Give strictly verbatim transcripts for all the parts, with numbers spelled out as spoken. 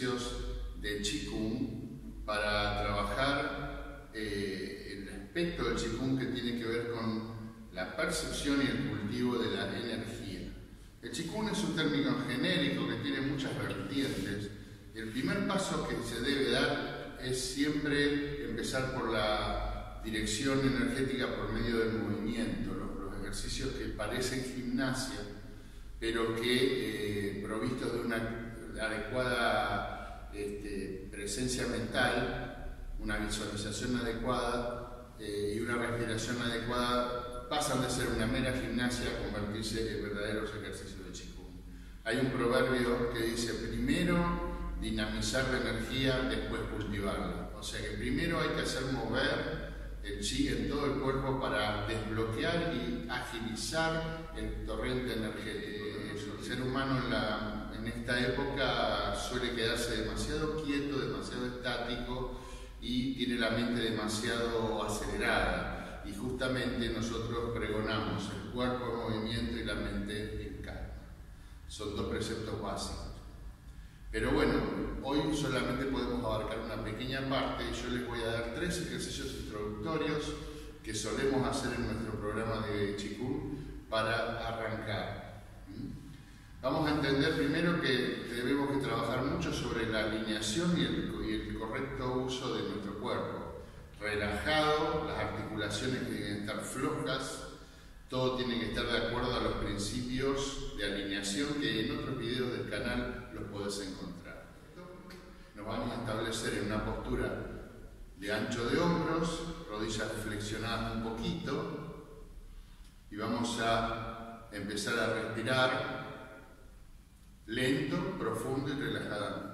ejercicios de Qigong para trabajar eh, el aspecto del Qigong que tiene que ver con la percepción y el cultivo de la energía. El Qigong es un término genérico que tiene muchas vertientes. El primer paso que se debe dar es siempre empezar por la dirección energética por medio del movimiento, los, los ejercicios que parecen gimnasia, pero que eh, provistos de una adecuada este, presencia mental, una visualización adecuada eh, y una respiración adecuada, pasan de ser una mera gimnasia a convertirse en verdaderos ejercicios de Qigong. Hay un proverbio que dice: primero dinamizar la energía, después cultivarla. O sea que primero hay que hacer mover el chi en todo el cuerpo para desbloquear y agilizar el torrente energético. El ser humano en, la, en esta época suele quedarse demasiado quieto, demasiado estático y tiene la mente demasiado acelerada. Y justamente nosotros pregonamos el cuerpo en movimiento y la mente en calma. Son dos preceptos básicos. Pero bueno, hoy solamente podemos abarcar una pequeña parte y yo les voy a dar tres ejercicios introductorios que solemos hacer en nuestro programa de Qigong para arrancar. Vamos a entender primero que debemos que trabajar mucho sobre la alineación y el, y el correcto uso de nuestro cuerpo. Relajado, las articulaciones tienen que estar flojas, todo tiene que estar de acuerdo a los principios de alineación que en otros videos del canal los podés encontrar. Nos vamos a establecer en una postura de ancho de hombros, rodillas flexionadas un poquito, y vamos a empezar a respirar lento, profundo y relajadamente.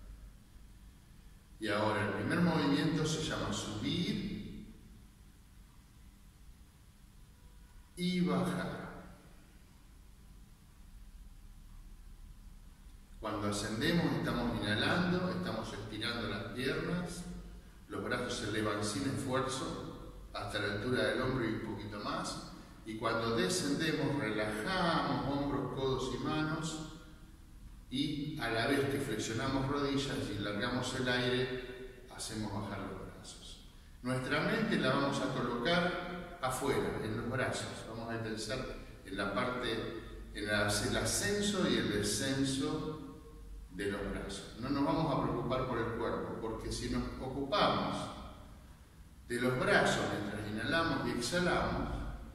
Y ahora el primer movimiento se llama subir y bajar. Cuando ascendemos estamos inhalando, estamos estirando las piernas, los brazos se elevan sin esfuerzo hasta la altura del hombro y un poquito más. Y cuando descendemos relajamos hombros, codos y manos, y a la vez que flexionamos rodillas y largamos el aire, hacemos bajar los brazos. Nuestra mente la vamos a colocar afuera, en los brazos. Vamos a pensar en la parte, en el ascenso y el descenso de los brazos. No nos vamos a preocupar por el cuerpo, porque si nos ocupamos de los brazos mientras inhalamos y exhalamos,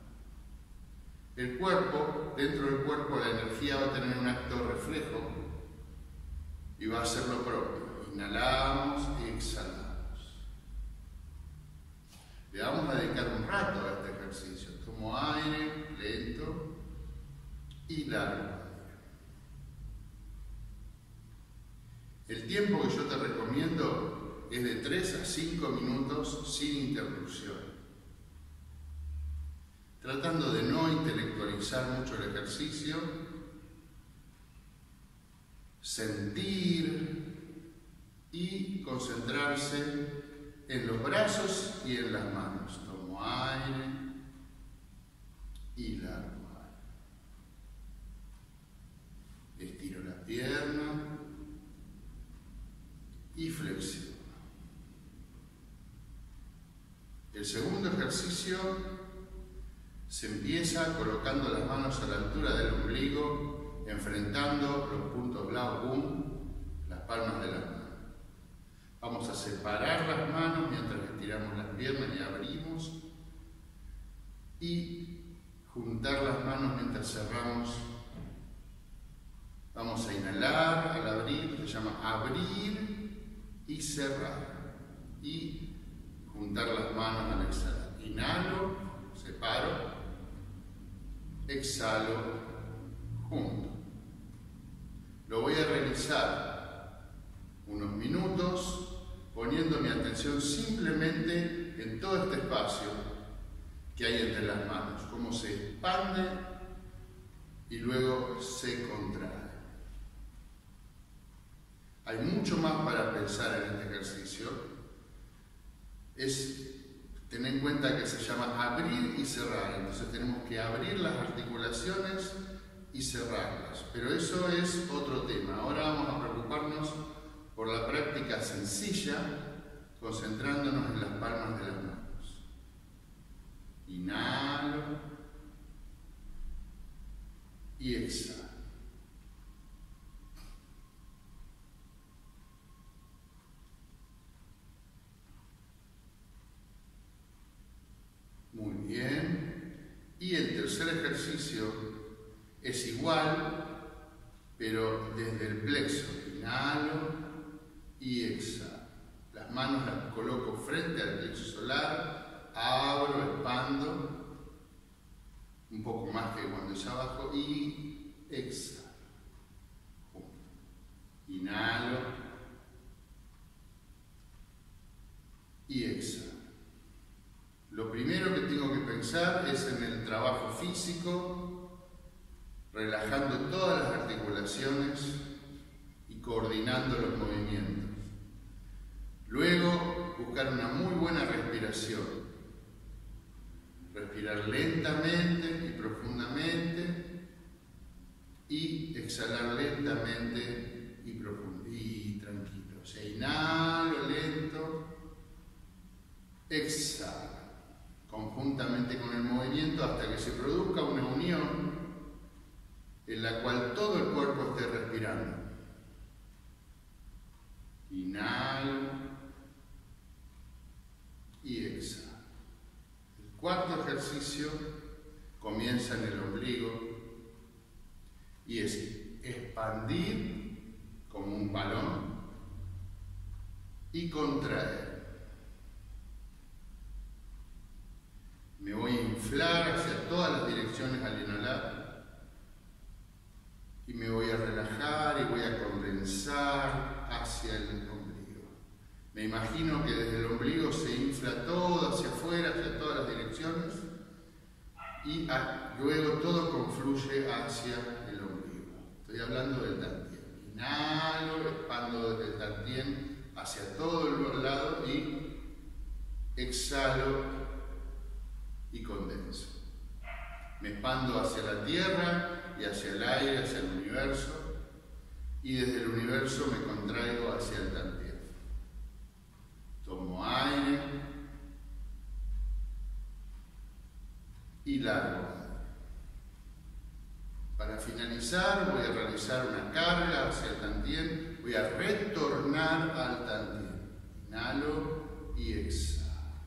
el cuerpo, dentro del cuerpo la energía va a tener un acto reflejo y va a hacer lo propio. Inhalamos y exhalamos. Le vamos a dedicar un rato a este ejercicio. Tomo aire lento y largo. El tiempo que yo te recomiendo es de tres a cinco minutos sin interrupción. Tratando de no intelectualizar mucho el ejercicio, sentir y concentrarse en los brazos y en las manos. Tomo aire y largo aire. Estiro la pierna y flexiono. El segundo ejercicio se empieza colocando las manos a la altura del ombligo, enfrentando los puntos Lao-Gun, las palmas de las manos. Vamos a separar las manos mientras estiramos las piernas y abrimos, y juntar las manos mientras cerramos. Vamos a inhalar al abrir, se llama abrir y cerrar, y juntar las manos al exhalar. Inhalo, separo, exhalo, junto. Lo voy a realizar unos minutos poniendo mi atención simplemente en todo este espacio que hay entre las manos, cómo se expande y luego se contrae. Hay mucho más para pensar en este ejercicio. Es tener en cuenta que se llama abrir y cerrar. Entonces tenemos que abrir las articulaciones y cerrarlas. Pero eso es otro tema. Ahora vamos a preocuparnos por sencilla, concentrándonos en las palmas de las manos. Inhalo y exhalo. Muy bien. Y el tercer ejercicio es igual, pero desde el plexo. Inhalo y exhalo. Las manos las coloco frente al plexo solar, abro, expando, un poco más que cuando ya abajo, y exhalo. Inhalo y exhalo. Lo primero que tengo que pensar es en el trabajo físico, relajando todas las articulaciones y coordinando los movimientos. Luego, buscar una muy buena respiración. Respirar lentamente y profundamente y exhalar lentamente y, profundo, y tranquilo. O sea, inhalo lento, exhalo conjuntamente con el movimiento hasta que se produzca una unión en la cual todo el cuerpo esté respirando. Inhalo y exhalo. El cuarto ejercicio comienza en el ombligo y es expandir como un balón y contraer. Me voy a inflar hacia todas las direcciones al inhalar y me voy a relajar y voy a condensar hacia el ombligo. Me imagino que desde el ombligo se infla todo hacia afuera, hacia todas las direcciones y a, luego todo confluye hacia el ombligo. Estoy hablando del tantien. Inhalo, expando desde el tantien hacia todo el lado y exhalo y condenso. Me expando hacia la tierra y hacia el aire, hacia el universo, y desde el universo me contraigo hacia el tantien. Tomo aire y largo aire. Para finalizar voy a realizar una carga hacia el tantien, voy a retornar al tantien. Inhalo y exhalo.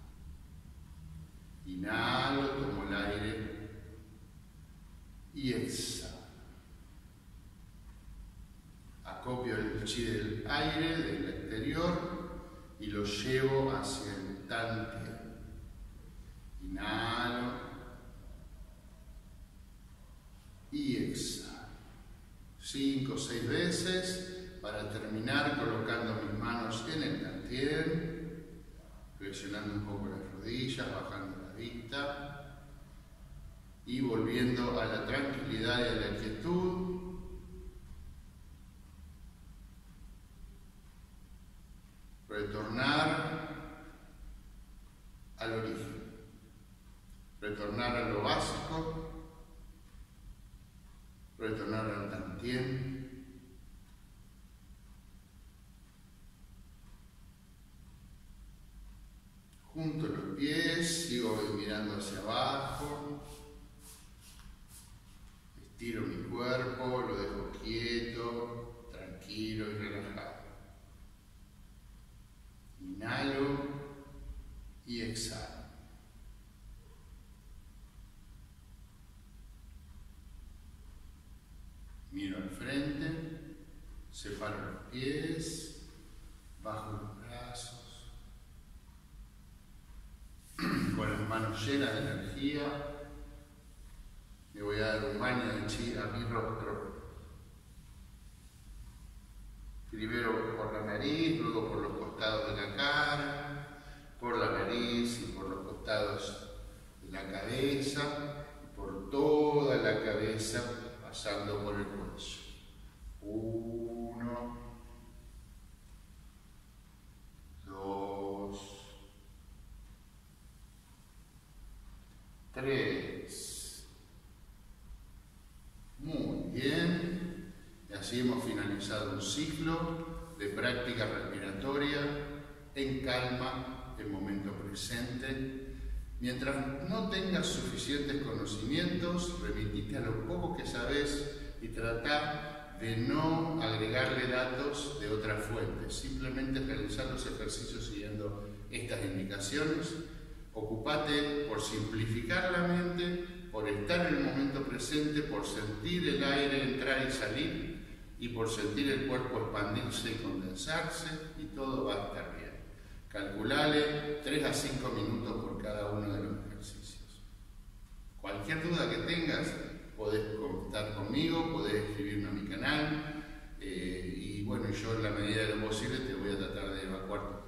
Inhalo, tomo el aire y exhalo. Acopio el chi del aire del exterior y lo llevo hacia el tantien. Inhalo y exhalo. Cinco o seis veces para terminar colocando mis manos en el tantien, flexionando un poco las rodillas, bajando la vista y volviendo a la tranquilidad y a la quietud. Retornar al origen, retornar a lo básico, retornar al tantien, junto los pies, sigo mirando hacia abajo, estiro mi cuerpo, lo dejo quieto, tranquilo y relajado. Inhalo y exhalo. Miro al frente, separo los pies, bajo los brazos, con las manos llenas de energía, me voy a dar un baño de chi a mi rostro. Primero por la nariz, luego por los costados de la cara, por la nariz y por los costados de la cabeza, y por toda la cabeza, pasando por el cuello. Uno, dos, tres. Muy bien. Y así hemos finalizado un ciclo de práctica respiratoria en calma, en momento presente. Mientras no tengas suficientes conocimientos, remitite a lo poco que sabes y trata de no agregarle datos de otras fuentes. Simplemente realizar los ejercicios siguiendo estas indicaciones. Ocupate por simplificar la mente, por estar en el momento presente, por sentir el aire entrar y salir y por sentir el cuerpo expandirse y condensarse, y todo va a estar bien. Calculale tres a cinco minutos por cada uno de los ejercicios. Cualquier duda que tengas, podés contar conmigo, podés escribirme a mi canal, eh, y bueno, yo en la medida de lo posible te voy a tratar de evacuar